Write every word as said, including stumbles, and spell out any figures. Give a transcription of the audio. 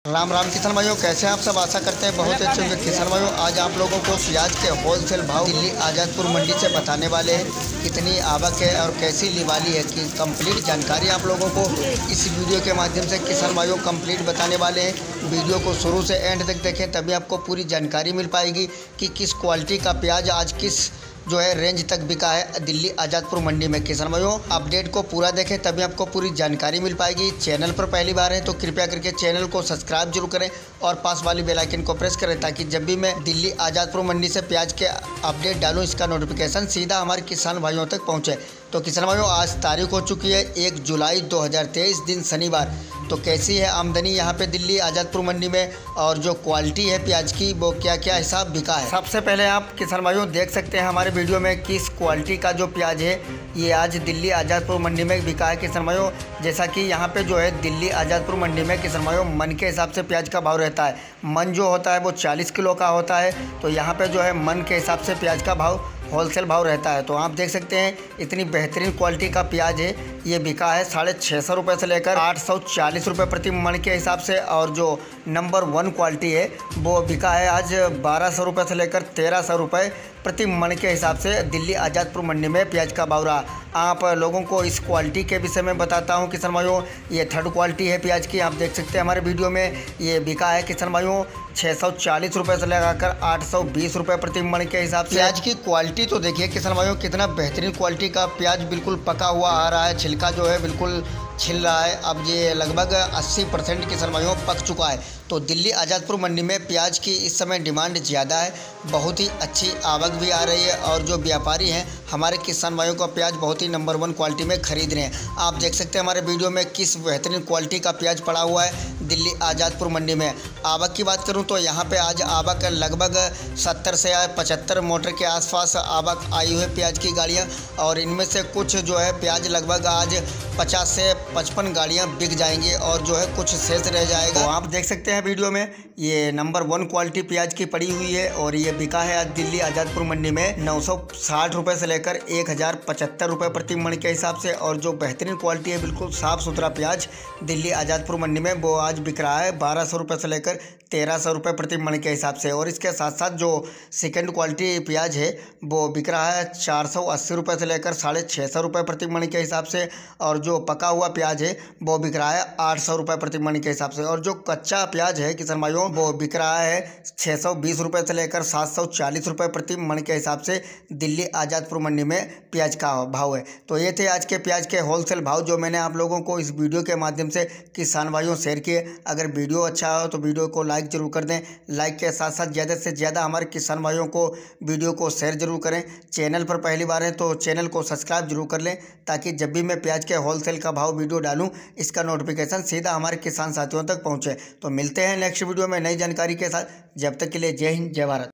राम राम किसान भाइयों, कैसे हैं आप सब। आशा करते हैं बहुत अच्छे होंगे। किसान भाइयों, आज आप लोगों को प्याज के होलसेल भाव दिल्ली आज़ादपुर मंडी से बताने वाले हैं। कितनी आवक है और कैसी लिवाली है कि कंप्लीट जानकारी आप लोगों को इस वीडियो के माध्यम से किसान भाइयों कंप्लीट बताने वाले हैं। वीडियो को शुरू से एंड तक देखें, तभी आपको पूरी जानकारी मिल पाएगी कि किस क्वालिटी का प्याज आज किस जो है रेंज तक बिका है दिल्ली आज़ादपुर मंडी में। किसान भाइयों, अपडेट को पूरा देखें तभी आपको पूरी जानकारी मिल पाएगी। चैनल पर पहली बार है तो कृपया करके चैनल को सब्सक्राइब जरूर करें और पास वाली बेल आइकन को प्रेस करें, ताकि जब भी मैं दिल्ली आज़ादपुर मंडी से प्याज के अपडेट डालूं, इसका नोटिफिकेशन सीधा हमारे किसान भाइयों तक पहुँचे। तो किसान भाइयों, आज तारीख हो चुकी है एक जुलाई दो हज़ार तेईस, दिन शनिवार। तो कैसी है आमदनी यहाँ पे दिल्ली आज़ादपुर मंडी में और जो क्वालिटी है प्याज की वो क्या क्या हिसाब बिका है। सबसे पहले आप किसान भाइयों देख सकते हैं हमारे वीडियो में किस क्वालिटी का जो प्याज है ये आज दिल्ली आज़ादपुर मंडी में बिका है। किसान भाइयों, जैसा कि यहाँ पे जो है दिल्ली आज़ादपुर मंडी में किसान भाइयों मन के हिसाब से प्याज का भाव रहता है। मन जो होता है वो चालीस किलो का होता है, तो यहाँ पे जो है मन के हिसाब से प्याज का भाव होलसेल भाव रहता है। तो आप देख सकते हैं इतनी बेहतरीन क्वालिटी का प्याज है, ये बिका है साढ़े छः सौ रुपये से लेकर आठ सौ चालीस रुपये प्रति मन के हिसाब से। और जो नंबर वन क्वालिटी है वो बिका है आज बारह सौ रुपये से लेकर तेरह सौ रुपये प्रति मन के हिसाब से दिल्ली आज़ादपुर मंडी में प्याज का भाव रहा। आप लोगों को इस क्वालिटी के विषय में बताता हूं किसान भाइयों। ये थर्ड क्वालिटी है प्याज की, आप देख सकते हैं हमारे वीडियो में ये बिका है किसान भाइयों छः सौ चालीस रुपये से लगाकर आठ सौ बीस रुपये प्रति मन के हिसाब से। प्याज की क्वालिटी तो देखिए किसान भाइयों, कितना बेहतरीन क्वालिटी का प्याज बिल्कुल पका हुआ आ रहा है। छिलका जो है बिल्कुल छिल रहा है। अब ये लगभग अस्सी परसेंट किसान भाइयों पक चुका है। तो दिल्ली आज़ादपुर मंडी में प्याज की इस समय डिमांड ज़्यादा है, बहुत ही अच्छी आवक भी आ रही है और जो व्यापारी हैं हमारे किसान भाइयों का प्याज बहुत ही नंबर वन क्वालिटी में खरीद रहे हैं। आप देख सकते हैं हमारे वीडियो में किस बेहतरीन क्वालिटी का प्याज पड़ा हुआ है दिल्ली आज़ादपुर मंडी में। आवक की बात करूं तो यहाँ पे आज आवक लगभग सत्तर से पचहत्तर मोटर के आसपास आवक आई हुई है प्याज की गाड़ियाँ, और इनमें से कुछ जो है प्याज लगभग आज पचास से पचपन गाड़ियाँ बिक जाएंगी और जो है कुछ शेष रह जाएगा। तो आप देख सकते हैं वीडियो में ये नंबर वन क्वालिटी प्याज की पड़ी हुई है और ये बिका है आज दिल्ली आज़ादपुर मंडी में नौ सौ साठ रुपये से लेकर एक हज़ार पचहत्तर रुपये प्रति मन के हिसाब से। और जो बेहतरीन क्वालिटी है बिल्कुल साफ़ सुथरा प्याज दिल्ली आज़ादपुर मंडी में वो आज बिक रहा है बारह सौ रुपये से लेकर तेरह सौ रुपये प्रति मन के हिसाब से। और इसके साथ साथ जो सेकेंड क्वालिटी प्याज है वो बिक रहा है चार सौ अस्सी रुपये से लेकर साढ़े छः सौ रुपये प्रति मन के हिसाब से। और जो पका हुआ प्याज है वो बिक रहा है आठ सौ रुपये प्रति मन के हिसाब से। और जो कच्चा प्याज है किसान भाइयों वो बिक रहा है छः सौ बीस रुपये से लेकर सात सौ चालीस रुपये प्रति मन के हिसाब से दिल्ली आज़ादपुर मंडी में प्याज का भाव है। तो ये थे आज के प्याज के होलसेल भाव जो मैंने आप लोगों को इस वीडियो के माध्यम से किसान भाइयों शेयर किए। अगर वीडियो अच्छा हो तो वीडियो को लाइक जरूर कर दें। लाइक के साथ साथ ज़्यादा से ज़्यादा हमारे किसान भाइयों को वीडियो को शेयर जरूर करें। चैनल पर पहली बार है तो चैनल को सब्सक्राइब जरूर कर लें, ताकि जब भी मैं प्याज के होलसेल का भाव वीडियो डालूँ इसका नोटिफिकेशन सीधा हमारे किसान साथियों तक पहुँचे। तो मिलते हैं नेक्स्ट वीडियो में नई जानकारी के साथ। जब तक के लिए जय हिंद, जय भारत।